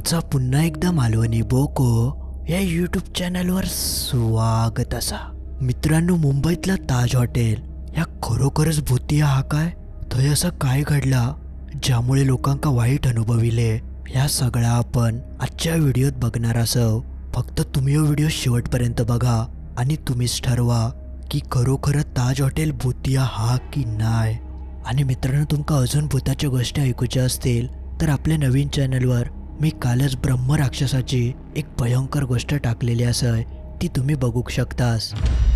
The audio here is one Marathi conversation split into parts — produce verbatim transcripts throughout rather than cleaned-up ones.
तुमचा पुन्हा एकदा मालवणी बोको या यूट्यूब चॅनलवर स्वागत असा. मित्रांनो, मुंबईतला ताज हॉटेल ह्या खरोखरच भूतिया हा काय? थंय असं काय घडला ज्यामुळे लोकांका वाईट अनुभव इले? ह्या सगळा आपण आजच्या व्हिडिओत बघणार असो. फक्त तुम्ही हा व्हिडिओ शेवटपर्यंत बघा आणि तुम्हीच ठरवा की खरोखर ताज हॉटेल भूतिया हा की नाही. आणि मित्रांनो, तुमका अजून भूताच्या गोष्टी ऐकूच्या असतील तर आपल्या नवीन चॅनलवर मी कालच ब्रह्म राक्षसाची एक भयंकर गोष्ट टाकलेली आहे, ती तुम्ही बघू शकतास.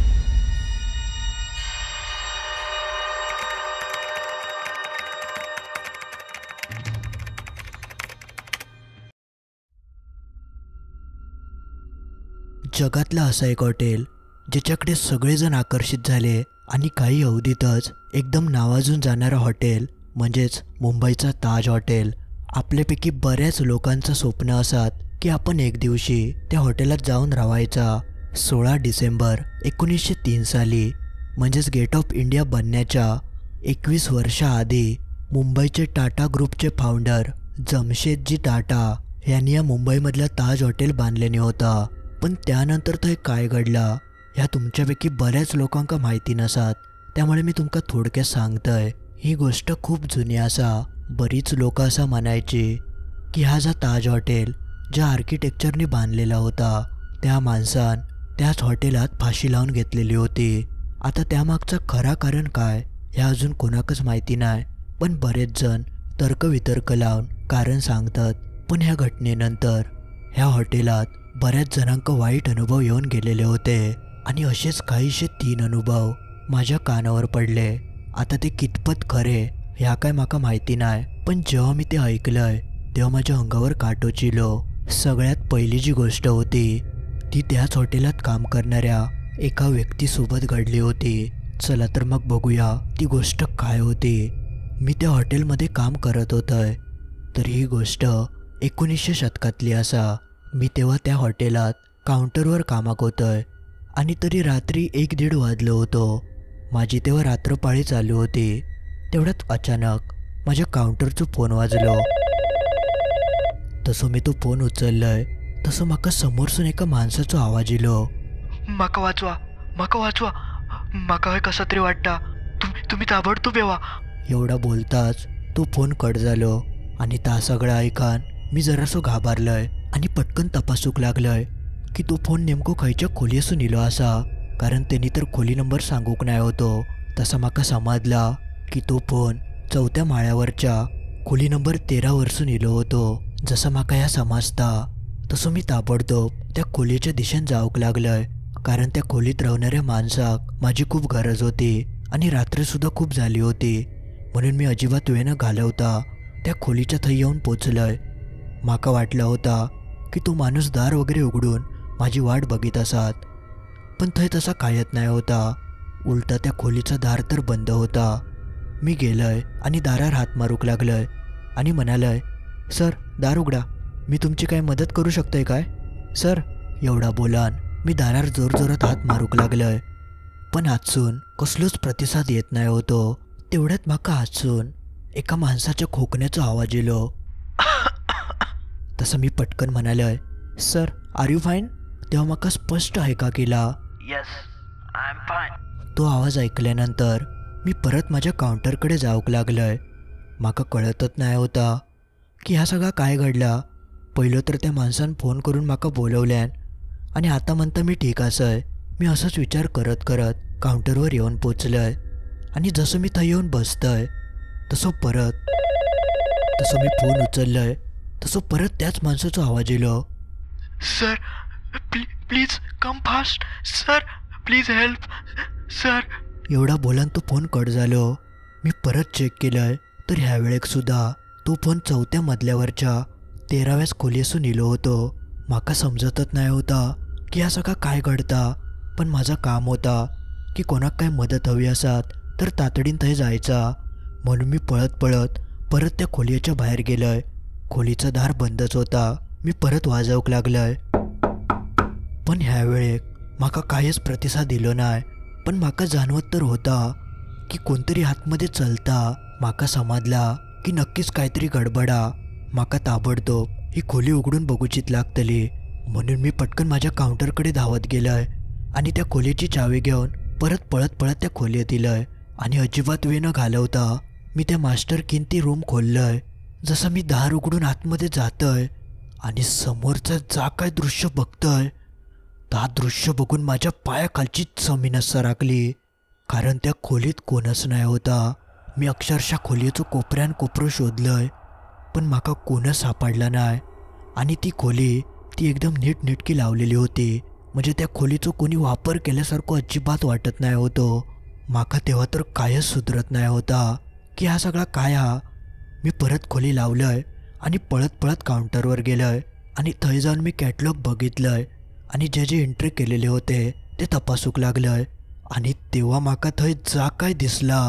जगातलं असं एक हॉटेल ज्याच्याकडे सगळेजण आकर्षित झाले आणि काही अवधीतच एकदम नावाजून जाणारं हॉटेल म्हणजेच मुंबईचा ताज हॉटेल. आपल्यापैकी बऱ्याच लोकांचं स्वप्न असत की आपण एक दिवशी त्या हॉटेलात जाऊन राहायचा. सोळा डिसेंबर एकोणीसशे तीन साली म्हणजेच गेट ऑफ इंडिया बनण्याच्या एकवीस वर्षाआधी मुंबईचे टाटा ग्रुपचे फाउंडर जमशेदजी टाटा यांनी या मुंबईमधल्या ताज हॉटेल बांधलेले होता. पण त्यानंतर तर काय घडला ह्या तुमच्यापैकी बऱ्याच लोकांका माहिती नसत, त्यामुळे मी तुमका थोडक्यात सांगतोय. ही गोष्ट खूप जुनी असा. बरीच लोक असं म्हणायची की हा जा ताज हॉटेल ज्या आर्किटेक्चरने बांधलेला होता त्या माणसान त्याच हॉटेलात फाशी लावून घेतलेली होती. आता त्यामागचं खरा कारण काय हे अजून कोणाकच माहिती नाही, पण बरेच जण तर्कवितर्क लावून कारण सांगतात. पण ह्या घटनेनंतर ह्या हॉटेलात बऱ्याच जणांक वाईट अनुभव येऊन गेलेले होते आणि असेच काहीशे तीन अनुभव माझ्या कानावर पडले. आता ते कितपत खरे ह्या काय माका माहिती नाही, पण जेव्हा मी ते ऐकलंय तेव्हा माझ्या अंगावर काटो चिलो. सगळ्यात पहिली जी गोष्ट होती ती त्याच हॉटेलात काम करणाऱ्या एका व्यक्तीसोबत घडली होती. चला तर मग बघूया ती गोष्ट काय होती. मी त्या हॉटेलमध्ये काम करत होतोय तर ही गोष्ट एकोणीसशे शतकातली असा. मी तेव्हा त्या हॉटेलात काउंटरवर कामाक होतोय आणि तरी रात्री एक दीड वाजलं होतं. माझी तेव्हा रात्रपाळी चालू होती. तेवढ्यात अचानक माझ्या काउंटरचं फोन वाजलो. तसं मी तो फोन उचललंय तसं माका समोरसून एका माणसाचा आवाज इलो. माका वाचवा, माका वाचवा, माका हे कसा तरी वाटता, तुम्ही तुम्ही ताबडतोब येवा. एवढा बोलताच तो फोन कट झालो आणि त्या सगळं ऐकान मी जरासं घाबरलोय आणि पटकन तपासूक लागलोय की तो फोन नेमको खयच्या खोली असून इलो असा, कारण त्यांनी तर खोली नंबर सांगूक नाही होतो. तसा माका समजला की तो फोन चौथ्या माळ्यावरच्या खोली नंबर तेरा वरसून इलो होतो. जसं माका ह्या समजता तसं मी ताबडतोब त्या खोलीच्या दिशेने जाऊक लागलोय, कारण त्या खोलीत राहणाऱ्या माणसाक माझी खूप गरज होती आणि रात्रीसुद्धा खूप झाली होती. म्हणून मी अजिबात वेळ न घालवता त्या खोलीच्या थई येऊन पोचलोय. माका वाटला होता की तो माणूस दार वगैरे उघडून माझी वाट बघित असत, पण थंय तसा कायच नाही होता. उलटा त्या खोलीचा दार तर बंद होता. मी गेलोय आणि दारावर हात मारूक लागलोय आणि म्हणालोय, सर दार उघडा, मी तुमची काय मदत करू शकतोय काय सर? एवढा बोलान मी दारावर जोरजोरात हात मारूक लागलोय, पण हातसून कसलोच प्रतिसाद येत नाही होतो. तेवढ्यात माका हातसून एका माणसाच्या खोकण्याचा आवाज येलो. तसं मी पटकन म्हणालोय, सर आर यू फाईन? तेव्हा माका स्पष्ट ऐका केला, येस आय एम फाईन. तो आवाज ऐकल्यानंतर मी परत माझ्या काउंटरकडे जाऊक लागलोय. माका कळतच नाही होता की हा सगळा काय घडला. पहिलं तर त्या माणसानं फोन करून माका बोलवल्यान आणि आता म्हणता मी ठीक असंय. मी असाच विचार करत करत काउंटरवर येऊन पोचलोय आणि जसं मी थं येऊन बसतोय तसं परत तसं मी फोन उचललोय तसं परत त्याच माणसाचा आवाज येलो, sir please please come fast, sir please help sir. एवढा बोलान तो फोन कट झालो. मी परत चेक केलंय तर ह्या वेळेक सुद्धा तो फोन चौथ्या मजल्यावरच्या तेराव्याच खोली असून इलो होतो. माका समजतच नाही होता की हा सगळा काय घडता, पण माझं काम होता की कोणाक काय मदत हवी असत तर तातडीन थंय जायचा. म्हणून मी पळत पळत परत त्या खोलीच्या बाहेर गेलोय. खोलीचा दार बंदच होता. मी परत वाजवूक लागलोय, पण ह्या वेळेक माका काहीच प्रतिसाद दिलो नाही. पण माका जाणवत तर होता की कोणतरी आतमध्ये चलता. माका समजला की नक्कीच काहीतरी गडबडा. माका ताबडतोब ही खोली उघडून बघूचीत लागतली म्हणून मी पटकन माझ्या काउंटरकडे धावत गेलोय आणि त्या खोलीची चावी घेऊन परत पळत पळत त्या खोलीत येलोय आणि अजिबात वेळ न घालवता मी त्या मास्टर कीन ती रूम खोललंय. जसं मी दार उघडून आतमध्ये जातोय आणि समोरचं जा काय दृश्य बघतोय त्या दृश्य बघून माझ्या पायाखालची जमीनच सरकली. कारण त्या खोलीत कोणच नाही होता. मी अक्षरशः खोलीचं कोपऱ्यान कोपरं शोधलंय पण माका कोणच सापडला नाही. आणि ती खोली ती एकदम नीटनेटकी लावलेली होती. म्हणजे त्या खोलीचं कोणी वापर केल्यासारखं अजिबात वाटत नाही होतं. माका तेव्हा तर कायच सुधरत नाही होता की हा सगळा काय हा. मी परत खोली लावलंय आणि पळत पळत काउंटरवर गेलोय आणि थंय जाऊन मी कॅटलॉग बघितलंय आणि जे जे एंट्री केलेले होते ते तपासूक लागलंय. आणि तेव्हा माका थंय जा काय दिसला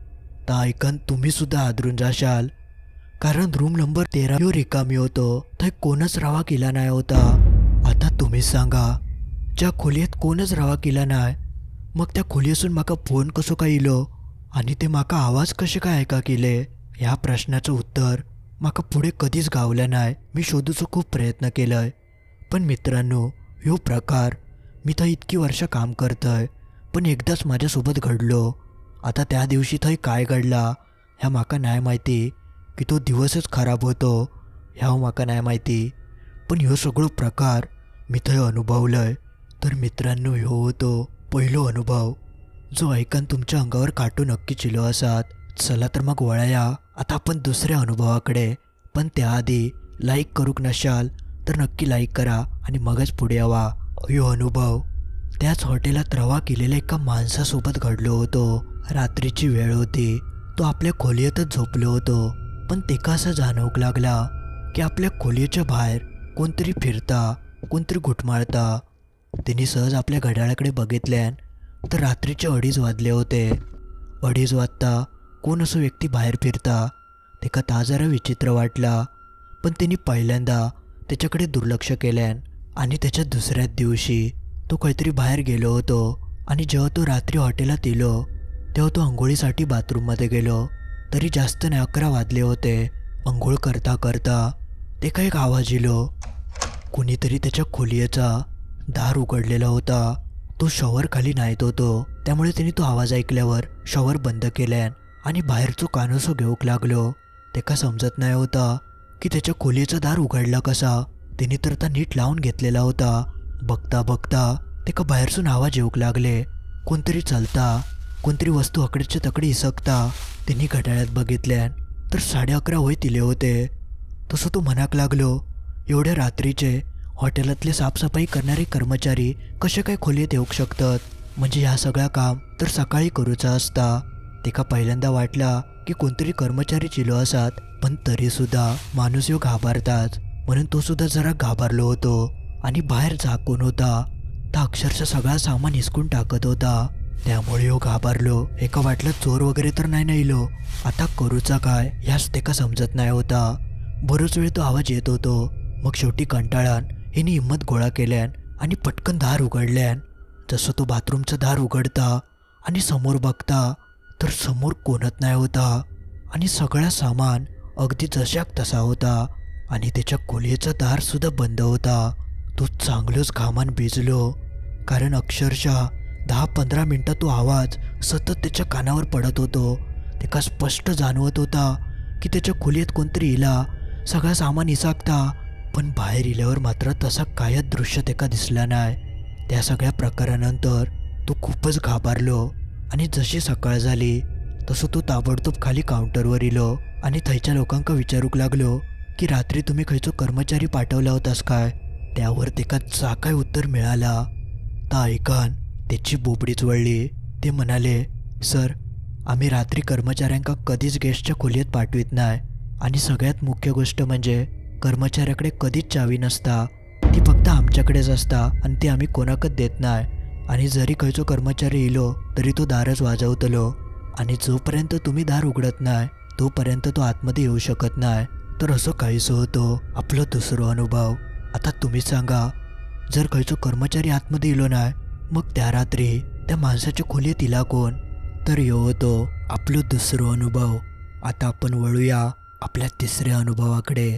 ता ऐकन तुम्ही सुद्धा आदरून जाशाल. कारण रूम नंबर तेरा ह्यो रिकामी होतो. थंय कोणच रावा केला नाही होता. आता तुम्ही सांगा ज्या खोलीत कोणच रावा केला नाही मग त्या खोलीसून माका फोन कसो काय इलो आणि ते माका आवाज कसे काय ऐका केले ह्या प्रश्नाचं उत्तर माका पुढे कधीच गावलं नाही. मी शोधूचो खूप प्रयत्न केलाय पण मित्रांनो ह्यो प्रकार मी थंय इतकी वर्ष काम करतोय पण एकदाच माझ्यासोबत घडलो. आता त्या दिवशी थंय काय घडला ह्या माका नाही माहिती की तो दिवसच खराब होतो ह्या माका नाही माहिती. पण ह्यो सगळो प्रकार मी थंय अनुभवलंय. तर मित्रांनो ह्यो होतो पहिलो अनुभव जो ऐकन तुमच्या अंगावर काटो नक्की चिलो असात. चला तर मग वळया आता आपण दुसऱ्या अनुभवाकडे. पण त्याआधी लाईक करूक नशाल तर नक्की लाईक करा आणि मगच पुढे यावा. ह्यो अनुभव त्याच हॉटेलात रवा केलेल्या एका माणसासोबत घडलो होतो. रात्रीची वेळ होती. तो आपल्या खोलीतच झोपलो होतो पण तेका असं जाणवूक लागला की आपल्या खोलीच्या बाहेर कोणतरी फिरता कोणतरी घुटमाळता. त्यांनी सहज आपल्या घड्याळाकडे बघितल्यान तर रात्रीचे अडीच वाजले होते. अडीच वाजता कोण असो व्यक्ती बाहेर फिरता तेका ता जरा विचित्र वाटला पण त्यांनी पहिल्यांदा त्याच्याकडे दुर्लक्ष केल्यान. आणि त्याच्या दुसऱ्याच दिवशी तो काहीतरी बाहेर गेलो होतो आणि जेव्हा तो रात्री हॉटेलात येलो तेव्हा तो अंघोळीसाठी बाथरूममध्ये गेलो. तरी जास्त नाही अकरा वाजले होते. अंघोळ करता करता ते काही एक आवाज येलो. कुणीतरी त्याच्या खोलीचा दार उघडलेला होता. तो शॉवर खाली नाहीत होतो त्यामुळे त्याने तो आवाज ऐकल्यावर शॉवर बंद केल्यान आणि बाहेरचो कानोसो घेऊक लागलो. तेका समजत नाही होता की त्याच्या खोलीचा दार उघडला कसा. त्याने तर ता नीट लावून घेतलेला होता. बघता बघता तेका बाहेरसून आवाज येऊक लागले. कोणतरी चालता कोणतरी वस्तू अकडेच्या तकडे इसकता. त्यांनी घड्याळात बघितल्यान तर साडे अकरा होय दिले होते. तसं तो म्हणाक लागलो एवढ्या रात्रीचे हॉटेलातले साफसफाई करणारे कर्मचारी कसे काय खोलीत येऊ शकतात. म्हणजे ह्या सगळा काम तर सकाळी करूचा असता. तेका पहिल्यांदा वाटला की कोणतरी कर्मचारी चिलो असात पण तरीसुद्धा माणूस ह्यो घाबरताच म्हणून तो सुद्धा जरा घाबरलो होतो. आणि बाहेर झाकून होता तर अक्षरशः सगळा सामान हिसकून टाकत होता त्यामुळे ह्यो घाबरलो. एका वाटलं चोर वगैरे तर नाही नाहीलो. आता करूचा काय ह्याच तेका समजत नाही होता. बरोच वेळ तो आवाज येत होतो. मग शेवटी कंटाळान हिने हिंमत गोळा केल्यान आणि पटकन दार उघडल्यान. जसं तो बाथरूमचं दार उघडता आणि समोर बघता तर समोर कोणत नाही होता आणि सगळा सामान अगदी जशाक तसा होता आणि त्याच्या खोलीचं दार सुद्धा बंद होता. तो चांगलंच घामान भिजलो कारण अक्षरशः दहा पंधरा मिनटं तो आवाज सतत त्याच्या कानावर पडत होतो. त्याला स्पष्ट जाणवत होता की त्याच्या खोलीत कोणतरी इला सगळा सामान इसाकता. पण बाहेर इल्यावर मात्र तसा कायच दृश्य त्याका दिसला नाही. त्या सगळ्या प्रकारानंतर तो खूपच घाबरलो आणि जशी सकाळ झाली तसं तो ताबडतोब खाली काउंटरवर इलो आणि थंयच्या लोकांका विचारूक लागलो की रात्री तुम्ही खंयचो कर्मचारी पाठवला होतास काय. त्यावर तेका जा काय उत्तर मिळाला ता ऐकान त्याची बोबडीच वळली. ते म्हणाले सर आम्ही रात्री कर्मचाऱ्यांका कधीच गेस्टच्या खोलीत पाठवित नाही आणि सगळ्यात मुख्य गोष्ट म्हणजे कर्मचाऱ्याकडे कधीच चावी नसता. ती फक्त आमच्याकडेच असता आणि ती आम्ही कोणाकच देत नाही. आणि जरी खंयचो कर्मचारी इलो तरी तो दारच वाजवतलो आणि जोपर्यंत तुम्ही दार उघडत नाही तोपर्यंत तो आतमध्ये येऊ शकत नाही. तर असं काहीसं होतं आपलं दुसरं अनुभव. आता तुम्ही सांगा जर खंयचो कर्मचारी आतमध्ये इलो नाही मग त्या रात्री त्या माणसाच्या खोलीत इला कोण. तर ह्यो होतो आपलं दुसरं अनुभव. आता आपण वळूया आपल्या तिसऱ्या अनुभवाकडे.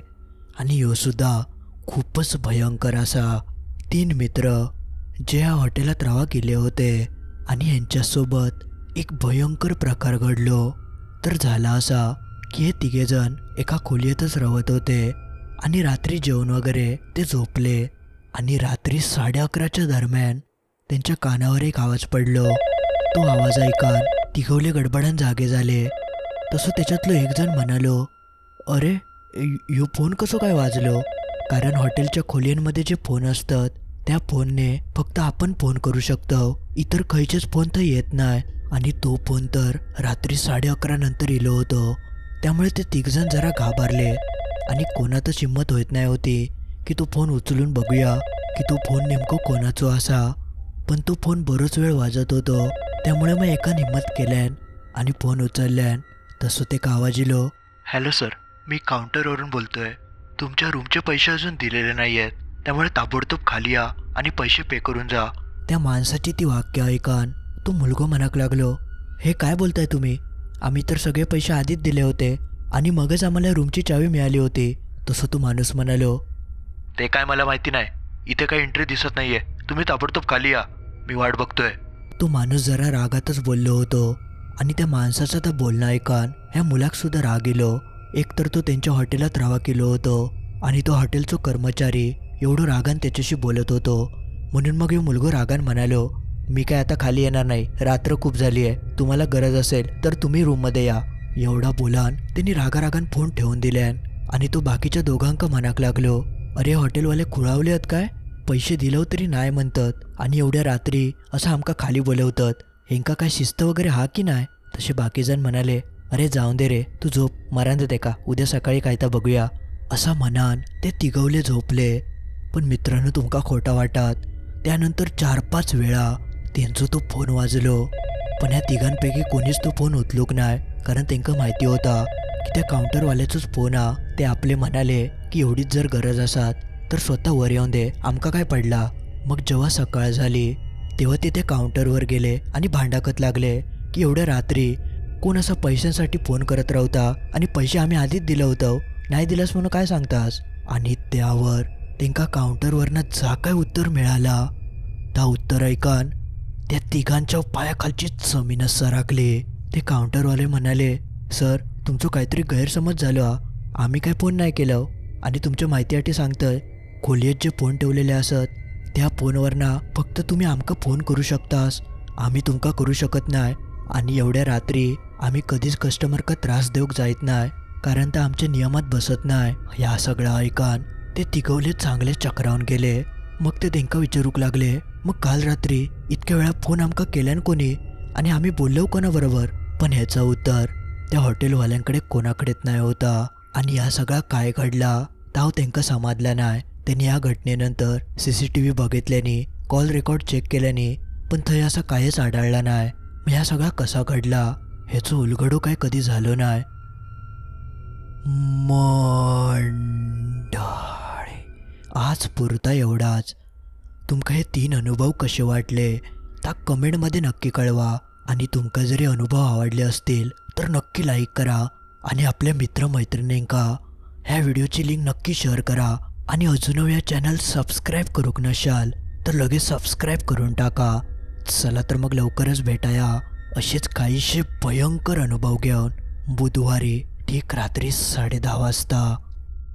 आणि ह्यो सुद्धा खूपच भयंकर असा. तीन मित्र जे ह्या हॉटेलात राहा गेले होते आणि यांच्यासोबत एक भयंकर प्रकार घडलो. तर झाला असा की हे तिघेजण एका खोलीतच राहत होते आणि रात्री जेवण वगैरे ते झोपले. आणि रात्री साडे अकराच्या दरम्यान त्यांच्या कानावर एक आवाज पडलो. तो आवाज ऐकान तिघवले गडबडान जागे झाले. तसं त्याच्यातलं एक जण म्हणालो, अरे यो फोन कसं काय वाजलो? कारण हॉटेलच्या खोल्यांमध्ये जे फोन असतात त्या फोनने फक्त आपण फोन करू शकतो, इतर खयचेच फोन तर येत नाही. आणि तो फोन तर रात्री साडे अकरा नंतर इलो होतो. त्यामुळे ते तिघजण जरा घाबरले आणि कोणातच हिंमत होत नाही होती की तो फोन उचलून बघूया की तो फोन नेमकं कोणाचो असा. पण तो फोन बरोच वेळ वाजत होतो. त्यामुळे मग एका हिंमत केल्यान आणि फोन उचलल्यान. तसं ते का आवाज इलो, हॅलो सर, मी काउंटरवरून बोलतोय. तुमच्या रूमचे पैसे अजून दिलेले नाही आहेत, त्यामुळे ताबडतोब खाली या आणि पैसे पे करून जा. त्या माणसाची ती वाक्य ऐकान तो मुलगा म्हणाक लागलो, हे काय बोलताय तुम्ही? आम्ही तर सगळे पैसे आधीच दिले होते आणि मगच आम्हाला रूमची चावी मिळाली होती. तसं तो माणूस म्हणालो, ते काय मला माहिती नाही, इथे काही एंट्री दिसत नाहीये, तुम्ही ताबडतोब खाली या, मी वाट बघतोय. तो माणूस जरा रागातच बोललो होतो आणि त्या माणसाचा तर बोलणं ऐकान ह्या मुलाक सुद्धा राग येलो. एकतर तो त्यांच्या हॉटेलात राहा केलो होतो आणि तो हॉटेलचा कर्मचारी एवढं रागान त्याच्याशी बोलत होतो. म्हणून मग हे मुलगा रागान म्हणालो, मी काय आता खाली येणार नाही, रात्र खूप झाली आहे, तुम्हाला गरज असेल तर तुम्ही रूममध्ये या. एवढा बोलान त्यांनी रागा रागान फोन ठेवून दिल्यान. आणि तो बाकीच्या दोघांका म्हणाक लागलो, अरे हॉटेलवाले खुळावले आहेत काय? पैसे दिलो तरी नाही म्हणतात आणि एवढ्या रात्री असं आमका खाली बोलवतात, हेंका काय शिस्त वगैरे हा की नाही? तसे बाकीजण म्हणाले, अरे जाऊन दे रे, तू झोप, मरांद ते का, उद्या सकाळी काय तर बघूया. असा म्हणान ते तिघवले झोपले. पण मित्रांनो तुमका खोटा वाटात, त्यानंतर चार पाच वेळा त्यांचा तो फोन वाजलो. पण ह्या तिघांपैकी कोणीच तो फोन उचलूक नाही, कारण त्यांना माहिती होता की त्या काउंटरवाल्याचोच फोन हा. ते आपले म्हणाले की एवढीच जर गरज असतात तर स्वतः वर येऊन दे, आमका काय पडला. मग जेव्हा सकाळ झाली तेव्हा ते त्या काउंटरवर गेले आणि भांडाकत लागले की एवढ्या रात्री कोण असा पैशांसाठी फोन करत राहता आणि पैसे आम्ही आधीच दिलं होतं, नाही दिलास म्हणून काय सांगतास? आणि त्यावर त्यांका काउंटरवरनं जा काय उत्तर मिळाला त्या उत्तर ऐकान त्या तिघांच्या पायाखालची जमीनच सरकली. ते काउंटरवाले म्हणाले, सर तुमचं काहीतरी गैरसमज झालं, आम्ही काय फोन नाही केलं आणि तुमच्या माहितीसाठी सांगतोय, खोलीत जे फोन ठेवलेले असत त्या फोनवरना फक्त तुम्ही आमका फोन करू शकतास, आम्ही तुमका करू शकत नाही. आणि एवढ्या रात्री आम्ही कधीच कस्टमरका त्रास देऊक जायत नाही, कारण ते आमच्या नियमात बसत नाही. या सगळं ऐकान ते तिघवले चांगले चक्रावून गेले. मग ते त्यांका विचारूक लागले, मग काल रात्री इतक्या वेळा फोन आमका केल्यान कोणी आणि आम्ही बोललो कोणाबरोबर? पण ह्याचं उत्तर त्या हॉटेलवाल्यांकडे कोणाकडेच नाही होता. आणि या सगळा काय घडला ताव त्यांका समजला नाही. त्यांनी या घटनेनंतर सी सी टी व्ही बघितल्याने, कॉल रेकॉर्ड चेक केल्याने पण थंय असं काहीच आढळला नाही. मग ह्या सगळा कसा घडला ह्याचं उलगडो काय कधी झालं नाही. मंडळी आज पुरता एवढाच. तुमका हे तीन अनुभव कसे वाटले त्या कमेंटमध्ये नक्की कळवा. आणि तुमका जरी अनुभव आवडले असतील तर नक्की लाईक करा आणि आपल्या मित्रमैत्रिणींका ह्या व्हिडिओची लिंक नक्की शेअर करा. आणि अजून या चॅनल सबस्क्राईब करूक नशाल तर लगेच सबस्क्राईब करून टाका. चला तर मग लवकरच भेटाया असेच काहीशे भयंकर अनुभव घेऊन बुधवारी ठीक रात्री साडे दहा वाजता.